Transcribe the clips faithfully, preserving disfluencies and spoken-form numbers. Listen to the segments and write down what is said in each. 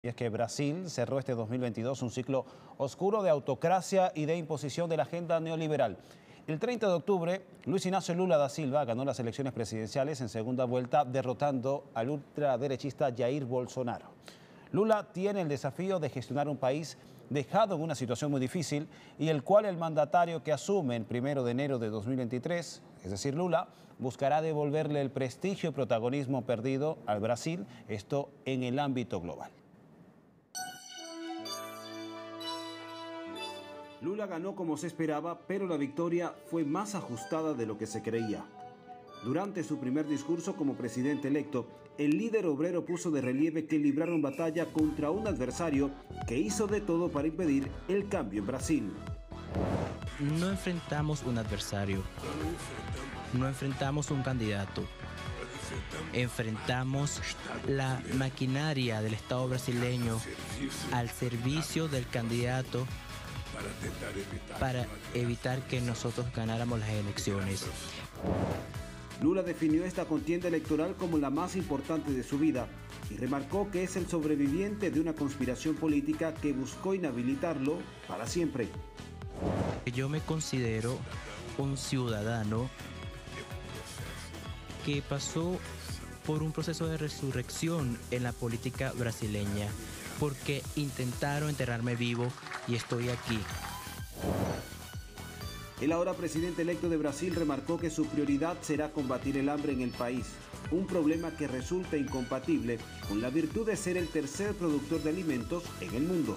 Y es que Brasil cerró este dos mil veintidós un ciclo oscuro de autocracia y de imposición de la agenda neoliberal. El treinta de octubre, Luis Ignacio Lula da Silva ganó las elecciones presidenciales en segunda vuelta, derrotando al ultraderechista Jair Bolsonaro. Lula tiene el desafío de gestionar un país dejado en una situación muy difícil y el cual el mandatario que asume el primero de enero de dos mil veintitrés, es decir, Lula, buscará devolverle el prestigio y protagonismo perdido al Brasil, esto en el ámbito global. Lula ganó como se esperaba, pero la victoria fue más ajustada de lo que se creía. Durante su primer discurso como presidente electo, el líder obrero puso de relieve que libraron batalla contra un adversario que hizo de todo para impedir el cambio en Brasil. No enfrentamos un adversario, no enfrentamos un candidato, enfrentamos la maquinaria del Estado brasileño al servicio del candidato para evitar que nosotros ganáramos las elecciones. Lula definió esta contienda electoral como la más importante de su vida y remarcó que es el sobreviviente de una conspiración política que buscó inhabilitarlo para siempre. Yo me considero un ciudadano que pasó por un proceso de resurrección en la política brasileña, porque intentaron enterrarme vivo y estoy aquí. El ahora presidente electo de Brasil remarcó que su prioridad será combatir el hambre en el país, un problema que resulta incompatible con la virtud de ser el tercer productor de alimentos en el mundo.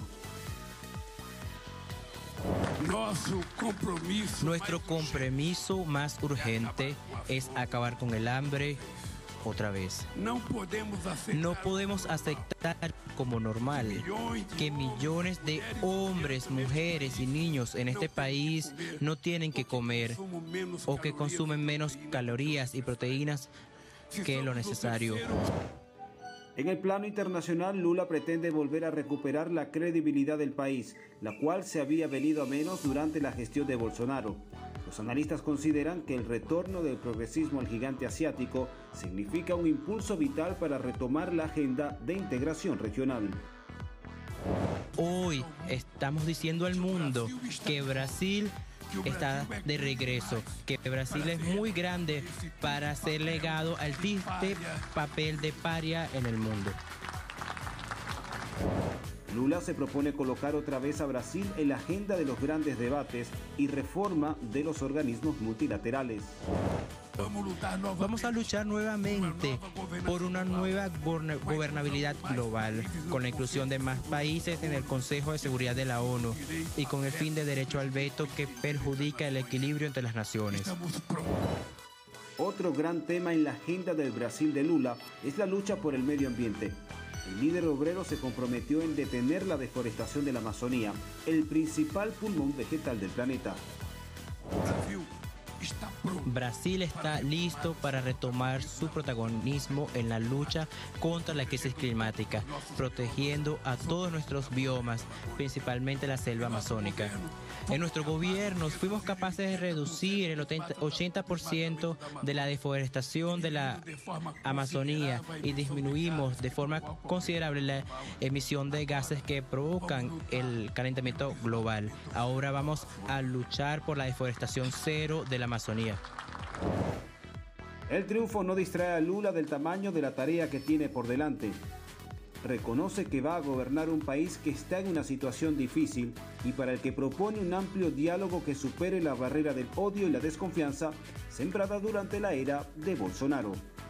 Nuestro compromiso más urgente es acabar con el hambre otra vez. No podemos aceptar como normal que millones de hombres, mujeres y niños en este país no tienen que comer o que consumen menos calorías y proteínas que lo necesario. En el plano internacional, Lula pretende volver a recuperar la credibilidad del país, la cual se había venido a menos durante la gestión de Bolsonaro. Los analistas consideran que el retorno del progresismo al gigante asiático significa un impulso vital para retomar la agenda de integración regional. Hoy estamos diciendo al mundo que Brasil está de regreso, que Brasil es muy grande para ser legado al triste papel de paria en el mundo. Lula se propone colocar otra vez a Brasil en la agenda de los grandes debates y reforma de los organismos multilaterales. Vamos a luchar nuevamente por una nueva gobernabilidad global, con la inclusión de más países en el Consejo de Seguridad de la ONU y con el fin de derecho al veto que perjudica el equilibrio entre las naciones. Otro gran tema en la agenda del Brasil de Lula es la lucha por el medio ambiente. El líder obrero se comprometió en detener la deforestación de la Amazonía, el principal pulmón vegetal del planeta. Brasil está listo para retomar su protagonismo en la lucha contra la crisis climática, protegiendo a todos nuestros biomas, principalmente la selva amazónica. En nuestro gobierno fuimos capaces de reducir el ochenta por ciento de la deforestación de la Amazonía y disminuimos de forma considerable la emisión de gases que provocan el calentamiento global. Ahora vamos a luchar por la deforestación cero de la Amazonía. El triunfo no distrae a Lula del tamaño de la tarea que tiene por delante. Reconoce que va a gobernar un país que está en una situación difícil y para el que propone un amplio diálogo que supere la barrera del odio y la desconfianza sembrada durante la era de Bolsonaro.